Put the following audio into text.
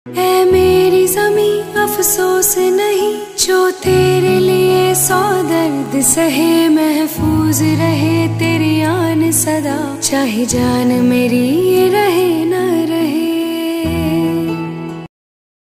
ऐ मेरी ज़मीं अफसोस नहीं, जो तेरे लिए 100 दर्द सहे। महफूज रहे तेरी आन सदा, चाहे जान मेरी ये